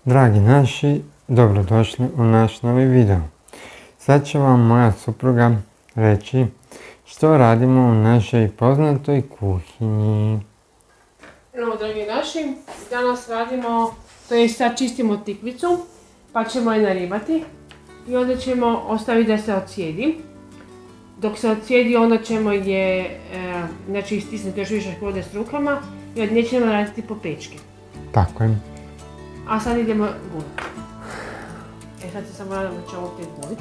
Dragi naši, dobrodošli u naš novi video. Sad će vam moja supruga reći što radimo u našoj poznatoj kuhinji. Evo, dragi naši, danas radimo, to je sad čistimo tikvicu, pa ćemo je naribati i onda ćemo ostaviti da se odsjedi. Dok se odsjedi, onda ćemo je istisnuti još više vode s rukama i od nje ćemo raditi popečke. Tako je. A sad idemo guliti. Sad se samo nadam da će ovo tek guliti.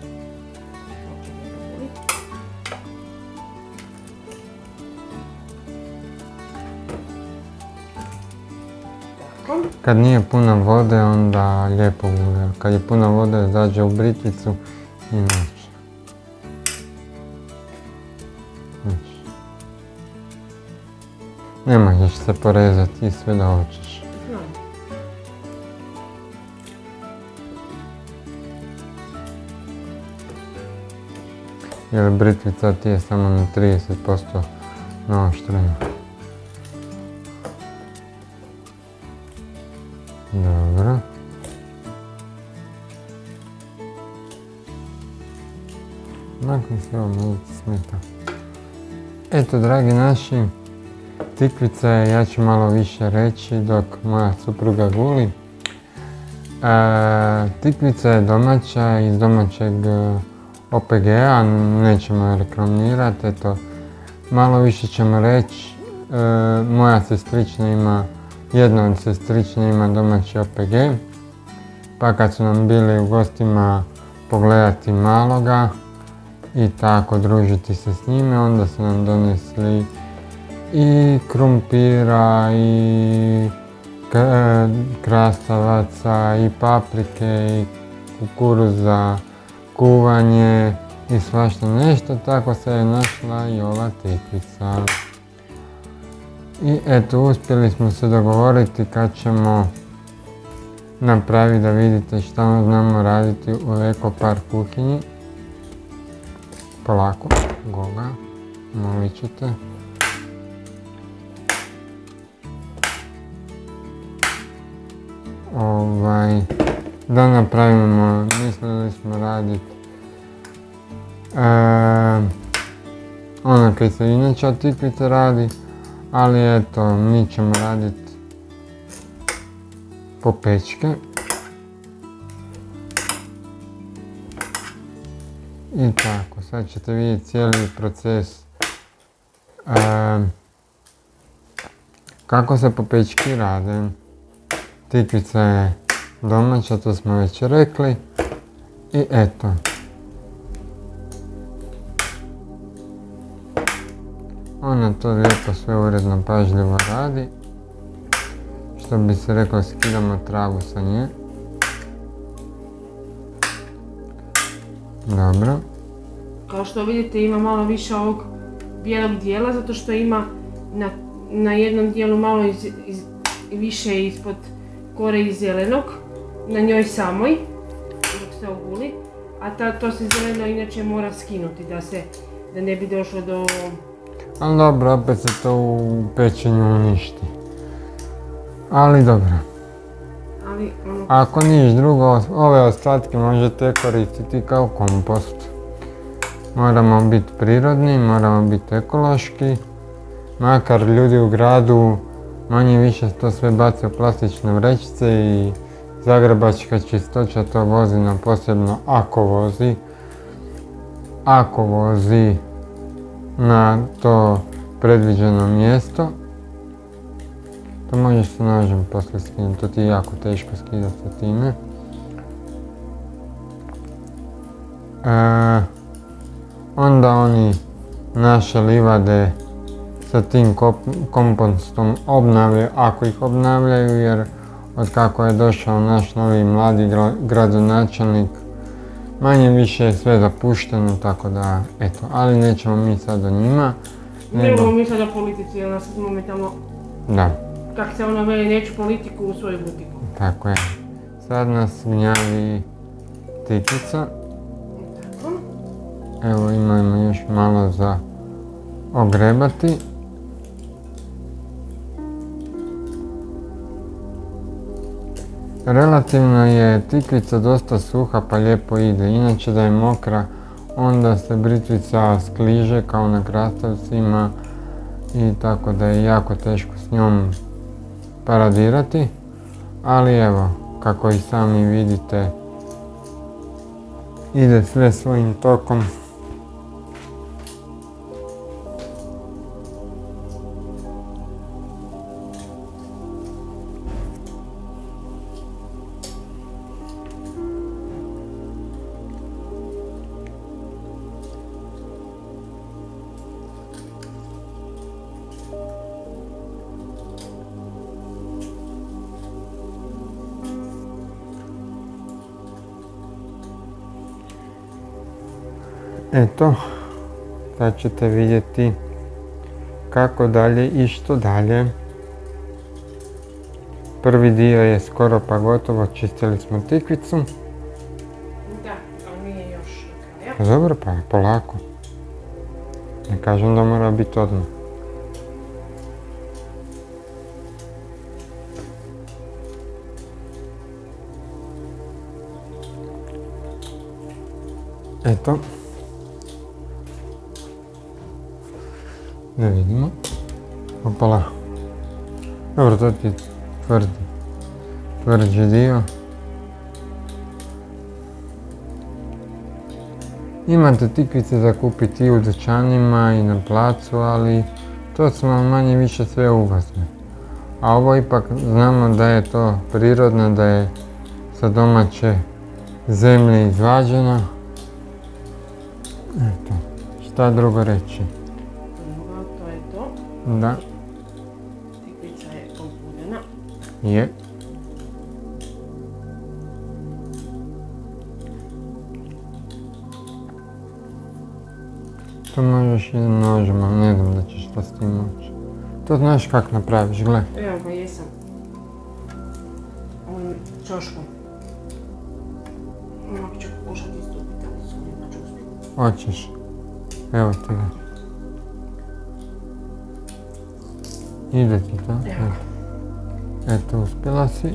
Kad nije puno vode, onda lijepo gulja. Kad je puno vode, zađe u britvicu i neće. Ne možeš se porezati i sve da hoćeš. Jer britvica ti je samo na 30% naoštrena. Dobro. Nakon se ovo malo smeta. Eto, dragi naši, tikvica je, ja ću malo više reći dok moja supruga guli. Tikvica je domaća, iz domaćeg OPG-a, nećemo je reklamirati, eto, malo više ćemo reći. Moja sestrična ima, jedna od sestrična ima domaći OPG, pa kad su nam bili u gostima pogledati maloga i tako družiti se s njime, onda su nam donesli i krumpira i krastavaca i paprike i kukuruza, kuvanje i svašta nešto, tako se je našla i ova tikvica. I eto, uspjeli smo se dogovoriti kad ćemo napraviti da vidite šta znamo raditi u Eko Park kuhinji. Polako, Goga, molit ću te. Da napravimo, mislili smo raditi ono kaj se inače od tikvice radi, ali eto, mi ćemo raditi popečke. I tako, sad ćete vidjeti cijeli proces kako se popečki rade. Tikvica je domaća, to smo već rekli. I eto. Ona to lijepo sve uredno pažljivo radi. Što bi se reklo, skidamo travu sa nje. Dobro. Kao što vidite, ima malo više ovog bijelog dijela, zato što ima na jednom dijelu malo više ispod kore i zelenog, na njoj samoj, dok se oguli, a to se zeleno inače mora skinuti da ne bi došlo do... Ali dobro, opet se to u pečenju uništi. Ali dobro. Ako niš drugo, ove ostatke možete koristiti kao kompost. Moramo biti prirodni, moramo biti ekološki. Makar ljudi u gradu manje više to sve bace u plastične vrećice i zagrebačka čistoća to vozi na posebno ako vozi na to predviđeno mjesto. To možeš sa nožem poslije skinuti, to ti je jako teško skidati sa time. Onda oni naše livade sa tim kompostom obnavljaju, ako ih obnavljaju, jer od kako je došao naš novi mladi gradonačelnik, manje više je sve zapušteno, tako da eto, ali nećemo mi sad o njima. Ne budemo mi sad o politici, jer nas momentalno... Da. Kako se ono veli, neću politiku u svoju butiku. Tako je. Sad nas gnjavi tikvica. Evo, imamo još malo za ogrebati. Relativno je tikvica dosta suha pa lijepo ide, inače da je mokra onda se britvica skliže kao na krastavcima i tako da je jako teško s njom paradirati, ali evo, kako i sami vidite, ide sve svojim tokom. Eto, sad ćete vidjeti kako dalje i što dalje. Prvi dio je skoro pa gotovo, čistili smo tikvicu. Da, ali nije još do kraja. Dobro, pa polako. Ne kažem da mora biti odmah. Eto. Da vidimo. Opala. Dobro, to ti je tvrđi dio. Imate tikvice za kupiti i u dućanima i na placu, ali to su vam manje više sve uvozne. A ovo ipak znamo da je to prirodno, da je sa domaće zemlje izvađeno. Eto, šta drugo reći? To je to. Da. Tikvica je poguljena. Je. To možeš i nožem, ali ne znam da ćeš to s tim moći. To znaš kak napraviš, gle. Evo ga, jesam. Ovim čoškom. Ovako ću pokušati istupiti, ali sumnjam da ću uspjeti. Hoćeš. Evo ti ga. Ide ti to? Evo. Eto, uspjela si.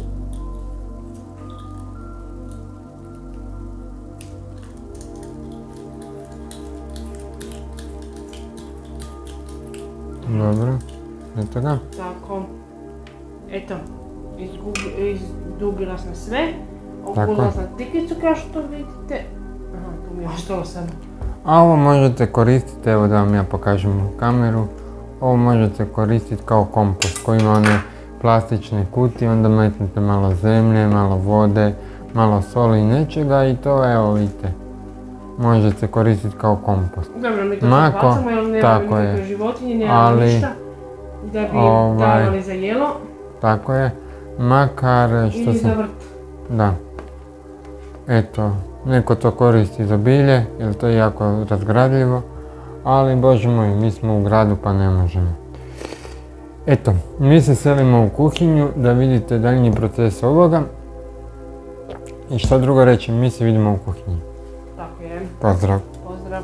Dobro, eto ga. Tako. Eto. Izdubila sam sve. Tako. Okula sam tikvicu kao što vidite. Aha, tu mi je ostalo sad. A ovo možete koristiti, evo da vam ja pokažem u kameru. Ovo možete koristiti kao kompost koji ima one plastične kutije, onda metnete malo zemlje, malo vode, malo soli i nečega i to evo vidite. Možete koristiti kao kompost. Dobro, mi to sad bacamo jer nema nikakve životinje, nema ništa. Da bi davali za jelo. Tako je. Makar što ili za vrt. Da. Eto, neko to koristi za bilje jer to je jako razgradljivo. Ali bože moj, mi smo u gradu pa ne možemo. Eto, mi se selimo u kuhinju da vidite daljnji proces ovoga. I šta drugo reći, mi se vidimo u kuhinji. Tako je. Pozdrav. Pozdrav.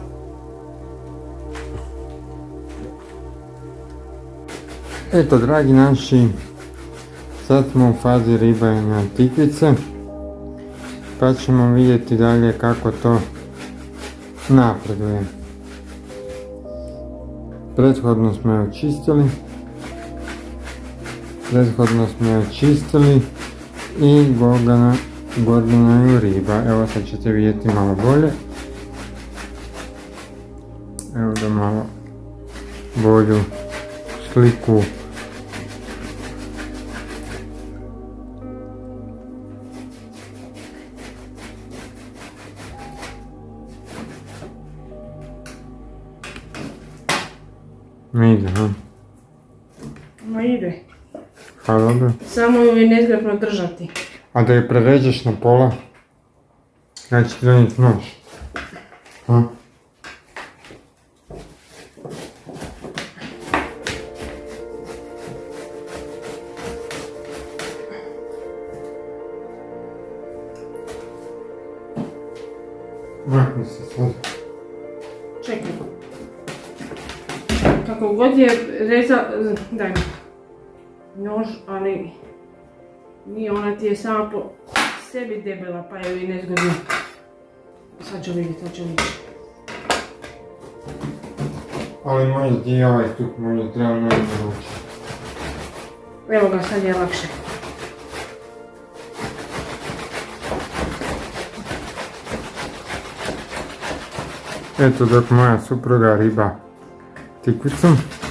Eto, dragi naši, sad smo u fazi ribanja tikvice. Pa ćemo vidjeti dalje kako to napreduje. Prethodno smo je očistili i Gordana ju riba. Evo sad ćete vidjeti malo bolje. Evo da malo bolju sliku. Ide, ha? Ma ide. Pa dobro. Samo ju je nezgrapno držati. A da je preređeš na pola, ja ću ti donijeti nož. Ha? Makni se sad. Čekaj. Kako god je daj mi nož, ali Nije, ona ti je sama po sebi debela, pa je i nezgodno. Sad ću vidjeti. Ali možda ti ovaj stup možda treba mnogo naručiti. Evo ga, sad je lakše. Eto dok moja supruga riba tikvicu.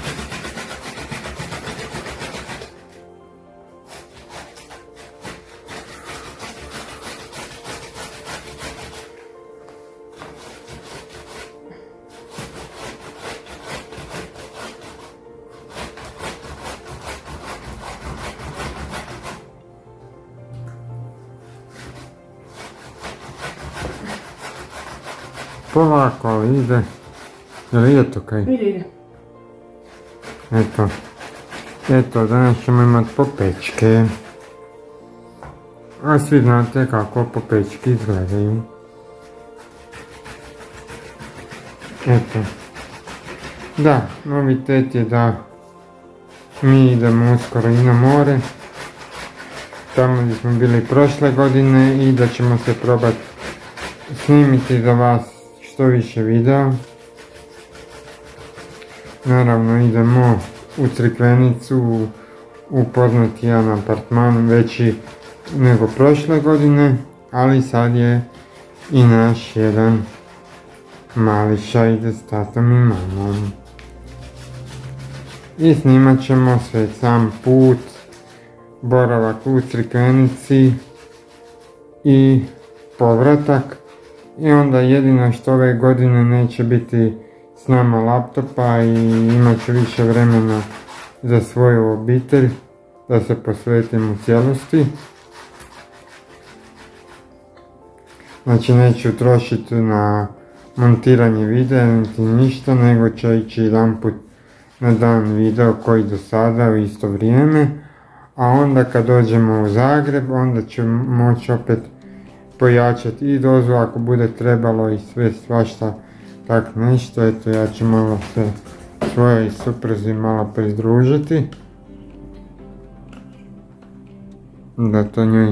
Polako, ali ide. Jel ide to kaj? Ide. Eto, danas ćemo imati popečke. A svi znate kako popečki izgledaju. Eto. Da, novitet je da mi idemo uskoro i na more. Tamo gdje smo bili prošle godine i da ćemo se probati snimiti za vas što više videa. Naravno idemo u Crikvenicu upoznati jedan apartman veći nego prošle godine, ali sad je i naš jedan mališa ide s tatom i mamom. I snimat ćemo sve sam put, boravak u Crikvenici i povratak. I onda jedino što ove godine neće biti s nama laptopa i imat ću više vremena za svoju obitelj, da se posvetim u cijelosti. Znači neću trošiti na montiranje videa niti ništa, nego će ići jedanput na dan video koji do sada u isto vrijeme. A onda kad dođemo u Zagreb, onda ću moći opet pojačati i dozu ako bude trebalo i sve svašta tak nešto. Eto, ja ću malo se svojoj supruzi malo pridružiti. Da to njoj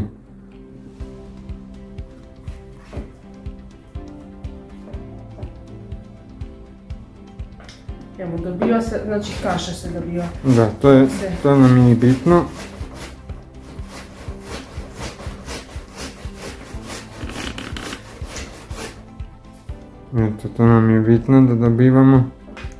Evo, dobiva se, znači kaša se dobiva. Da, to nam je i bitno. Eto, to nam je bitno da dobivamo.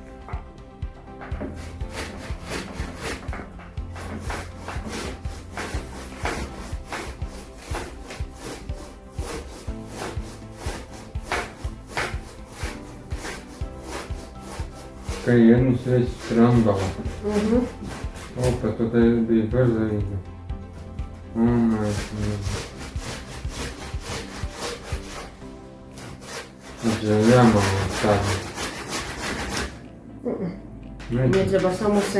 Kaj jednu se već strambala. Opet to tebi brzo ide. Znači, ja malo stavim. Ne treba, samo se...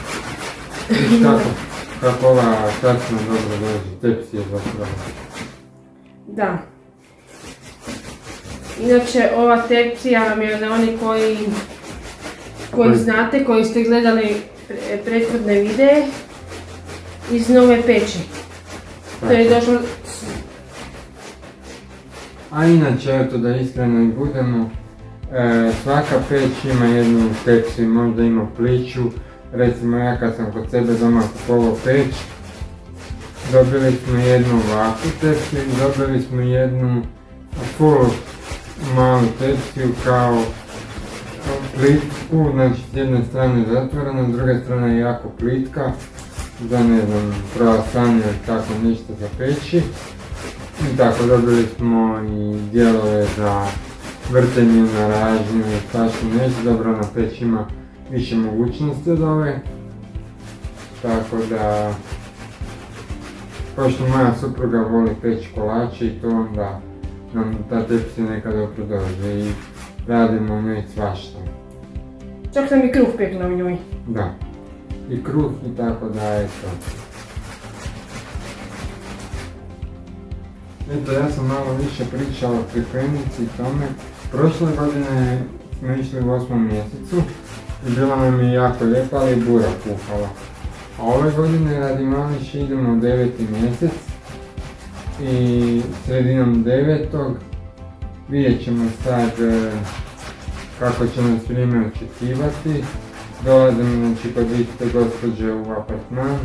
Kako ova tasna dobro dođe, tepsija zapravo. Da. Inače, ova tepsija vam je za oni koji znate, koji ste gledali prethodne videe iz Nove Peći. To je došlo... A inače, eto da iskreno i budemo, svaka peć ima jednu tepsiju, možda ima pliću. Recimo ja kad sam kod sebe doma kupovao peć, dobili smo jednu ovakvu tepsiju i dobili smo jednu full malu tepsiju kao plitku, znači s jedne strane zatvorena, s druge strane je jako plitka, za ne znam, pravosanje ili tako ništa za peći. I tako dobili smo i dijelove za vrtenje na ražnju i svašta nešto. Dobro, na peć ima više mogućnosti od ove. Tako da, pošto moja supruga voli peći kolače i to, onda nam ta tepsija nekad dobro dođe i radimo u njoj svašta. Čak sam i kruh pekla u njoj. Da, i kruh i tako da, eto. Eto, ja sam malo više pričao o Crikvenici i tome. Prošle godine smo išli u 8. mjesecu i bila nam je jako lijepa, ali bura kuhala. A ove godine radi Mališ idemo u 9. mjesec i sredinom 9. vidjet ćemo sad kako će nas vrijeme očekivati. Dolazimo znači kod iste gospođe u apartman.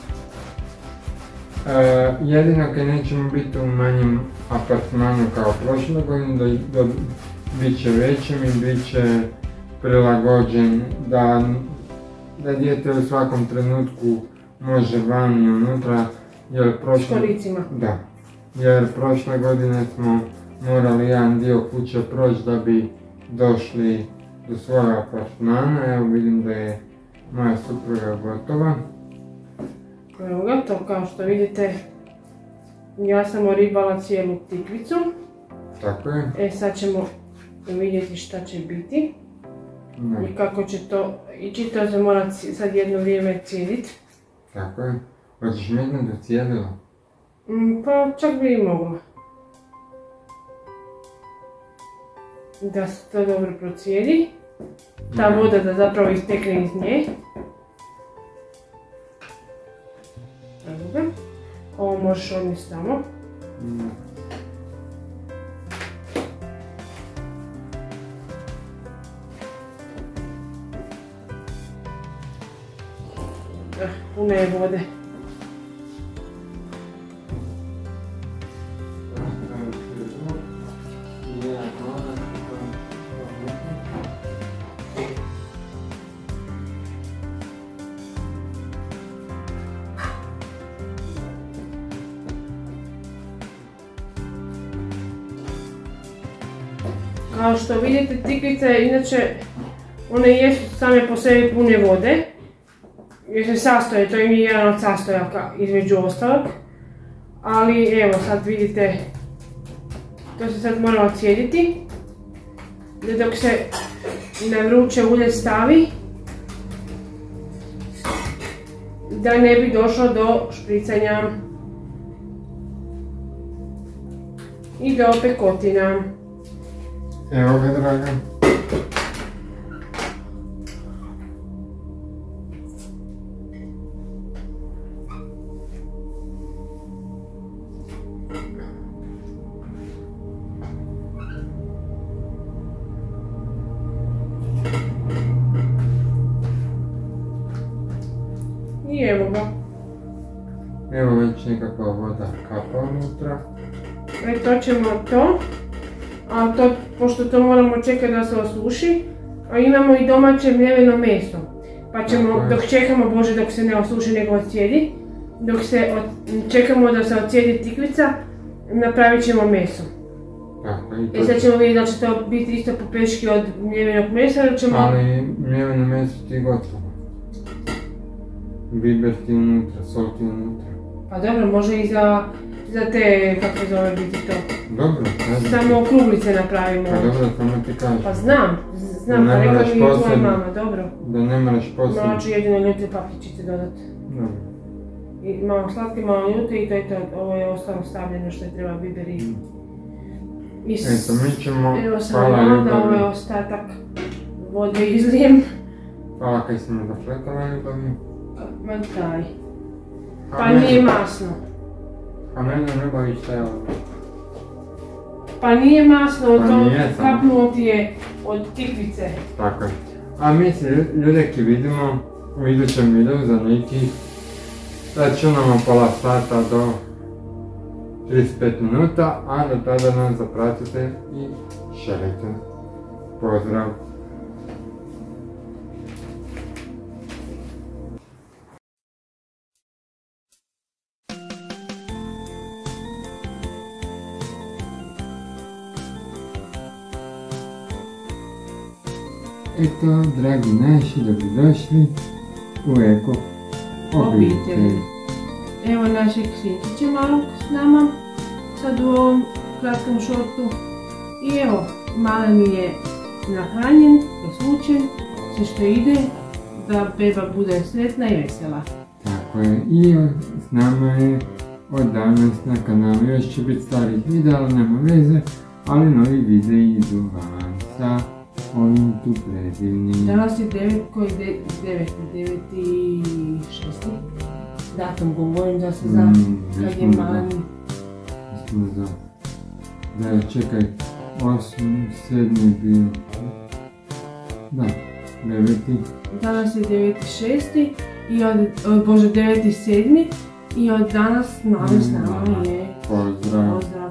Jedino kad nećemo biti u manjem apartmanu kao prošle godine, bit će većem i bit će prilagođen da dijete u svakom trenutku može van i unutra. S kolicima. Da, jer prošle godine smo morali jedan dio kuće proći da bi došli do svojeg apartmana. Evo vidim da je moja supruga gotova. Evo ga, to kao što vidite, ja sam oribala cijelu tikvicu. Tako je. Sad ćemo vidjeti šta će biti. I kako će to ići, to se mora sad jedno vrijeme cijediti. Tako je. Hoćeš medno da cijedila? Pa čak bi i mogla. Da se to dobro procijedi. Ta voda da zapravo istekne iz nje. Evo ga. Ovo možeš odnesti tamo. Puno je vode. Kao što vidite, tikvice, inače, one jesu same po sebi pune vode. Jer se sastoje, to im je jedan od sastojaka između ostalog. Ali evo sad vidite, to se sad mora ocijediti. Dok se na vruće ulje stavi, da ne bi došlo do špricanja i do pekotina. Evo ga, draga. I evo ga. Evo već nekakva voda kapa unutra. To ćemo to. A to, pošto to moramo čekati da se osuši, a imamo i domaće mljeveno meso. Pa ćemo, dok čekamo, Bože, dok se ne osuši nego ocijedi, dok se čekamo da se ocijedi tikvica, napravit ćemo meso. I sad ćemo vidjeti da će to biti isto po peški od mljevenog mesa, ili ćemo... Ali mljeveno meso ti je gotovo. Biber ti unutra, sol ti unutra. Pa dobro, može i za te, kako se zove, biti to. Dobro, ne znam. Samo okruglice napravimo. Pa dobro, samo ti kažem. Pa znam, pa rekla mi je tvoja mama, dobro. Da ne moraš posebno. Malo ću jedino ljute papričice dodati. Dobro. I malo slatke, malo ljute i to je to, ovo je ostalo stavljeno što je treba biber i... Eto, mi ćemo, evo sam malo da ovaj ostatak vode izlijem. Hvala kaj si me dopletala ljubavi. Ma daj. Pa nije masno. A mene ljubavi šta je ovo? Pa nije masno, to kapnulo ti je od tikvice. Tako je. A mi se ljudeki vidimo u idućem videu za nekih računamo pola sata do 35 minuta, a do tada nas zapratite i šerite. Pozdrav! Eto, dragi naši, dobrodošli u Eko obitelj. Evo našeg Svjetića malog s nama, sad u ovom kratkom šortu. I evo, malen je nahranjen, presvučen, sve što ide, da beba bude sretna i vesela. Tako je, i s nama je od danas na kanalu, još će biti starih videa, ali nema veze, ali novi videi idu van sa ovim tu predivnim. Danas je 9 i 6. datom govorim da se zna kad je manji. Mislim da. Da, čekaj, 8.7. bio. Da, 9. Danas je 9.6. i od 9.7. i od danas novi s nama je. Pozdrav.